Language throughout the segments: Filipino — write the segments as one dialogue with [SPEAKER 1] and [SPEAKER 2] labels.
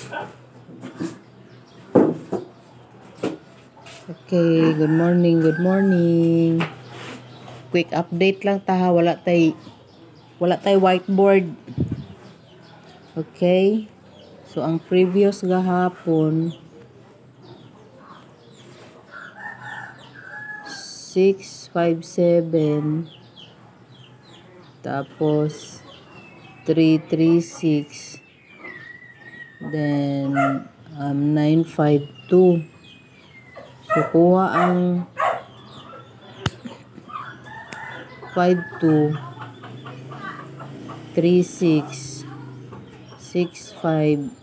[SPEAKER 1] Okay, good morning, good morning. Quick update lang ta, wala tay whiteboard. Okay? So ang previous gahapon 657 tapos 336 then 952. So kuha ang 52 36 65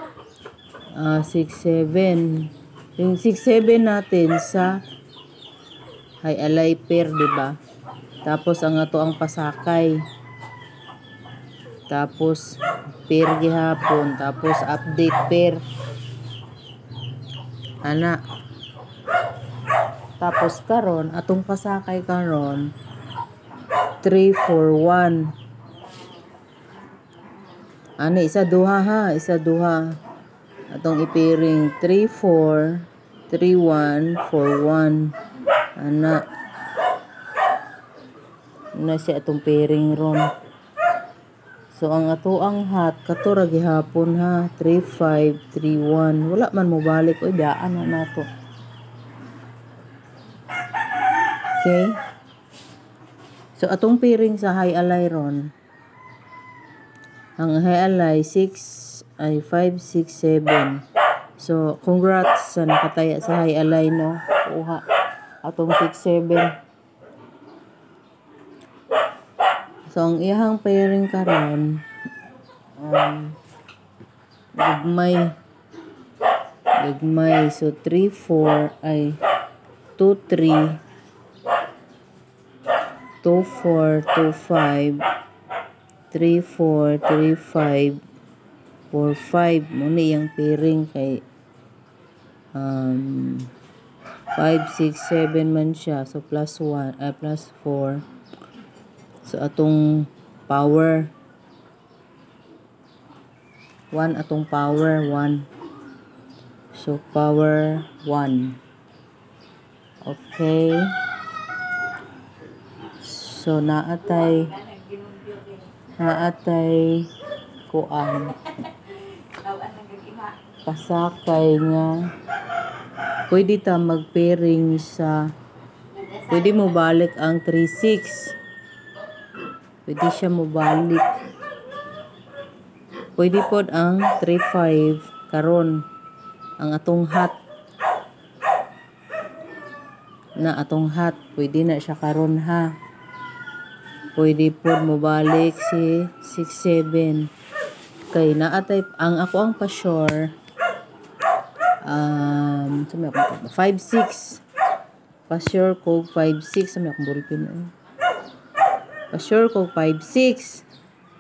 [SPEAKER 1] 67. Yung 67 natin sa Hay-alay pair, diba? Tapos ang ato ang pasakay. Tapos pair gihapon, tapos update pair. Ana. Tapos karon atong pasakay karon 341. Ani isa duha ha, isa duha. Atong ipiring 34 31 41. Ana. Na siya atong pairing ron. So ang ato ang hat kato ra gihapon ha, 3531. Wala man mo balik oy daan na nato. Okay? So atong pairing sa Hay-alay ron. Ang Hay-alay 567. So congrats sa nakataya sa Hay-alay no. Kuha atong 67. So ang iyang pairing karon gagmay so 34 ay 23 24 25 34 35 45 muna yung pairing kay 5 6 7 man siya, so plus 1 plus 4. So atong power 1, atong power 1. So power 1. Okay. So naatay kuan pasakay nga pwede ta mag-pairing sa pwede mo balik ang 36. Pwede siya mo balik. Pwede pod ang 35 karon ang atong hat pwede na siya karon ha. Pwede pod mo balik si 67. Kay naatay ang ako ang pa-sure 56. Pa-sure ko 56 sa akong ballpen. Pa-sure ko 56.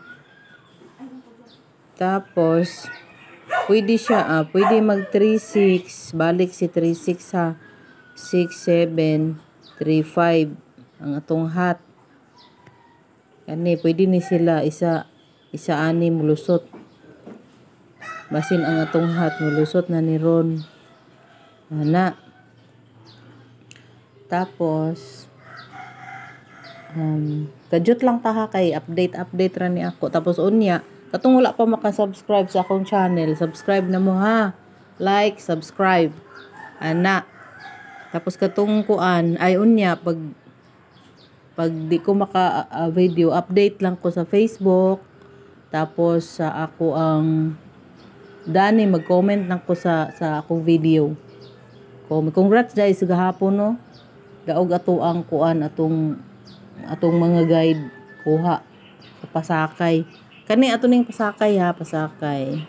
[SPEAKER 1] Tapos pwede siya pwede mag 36 balik si 36 ha. 67 35 ang atong hat. Kani pwede ni sila isa ani mulusot. Basin ang atong hat mulusot na ni ron. Ana. Tapos kadjut lang ta ha kay update ra ni ako. Tapos unya katong wala pa maka-subscribe sa akong channel, subscribe na mo ha. Like, subscribe. Ana. Tapos katong kuan ay unya pag di ko maka video, update lang ko sa Facebook. Tapos sa ako ang Dani mag-comment lang ko sa akong video. Congrats guys gahapon no. Daog ato ang kuan atong mga guide kuha sa pasakay. Kani ato ning pasakay ha, pasakay.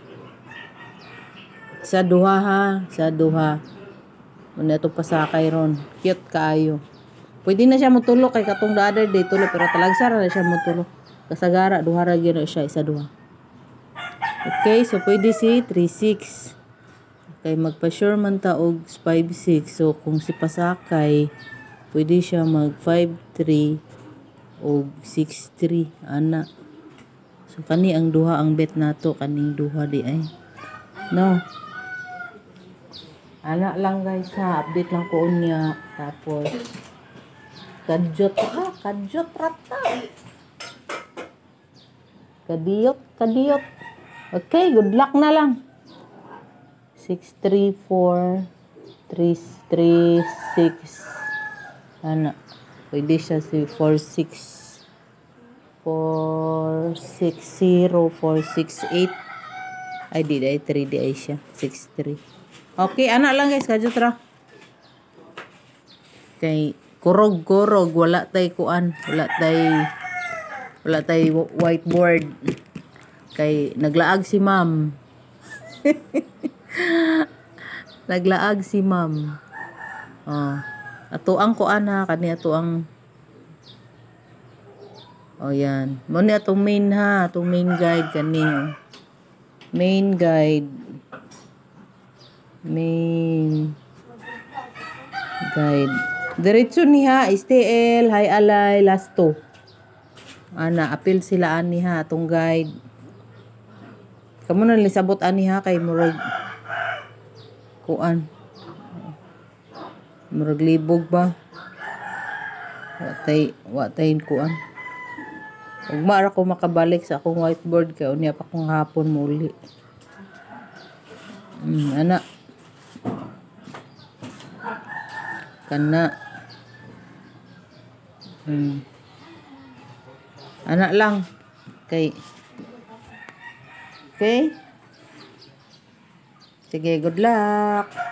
[SPEAKER 1] Sa duha ha, sa duha. Muna ito pasakay ron. Cute kaayo. Pwede na siya motulo kay katong the other day tulo pero talagsara na siya motulo. Kasagara duha ra gyud siya isa duha. Okay, so pwede si 36. Okay, magpa-sure man ta og 56. So kung si pasakay pwede siya mag 53 o 63 ana. So kani ang duha ang bet nato kaning duha di ay. No. Anak lang guys ha, update lang ko unya. Tapos kadyot ha, kadyot rata. Kadiyot. Okay, good luck na lang. 634 336. Ano? Pwede siya si 46 460 468. Ay, di ay 3 di ay siya. 63. Okay, anak lang guys, kadyot ra. Kay kurog, wala tay kuan, wala tay whiteboard. Kay naglaag si ma'am. Naglaag si ma'am. Oh. Ato ang kuan ha, kani ato ang oh yan. Mo ni atong main ha, atong main guide kani. Main guide. Main guide. Diretso niha STL, Hay Alay, Lasto. Ana, apil sila ani ha atong guide. Kamu na lisabot ani ha kay murag kuan. Murag libog ba? Watay kuan. Ug mara ko makabalik sa akong whiteboard kay unya pa kong hapon muli. Ana. Kana. Anak lang kay okay. Sige, good luck.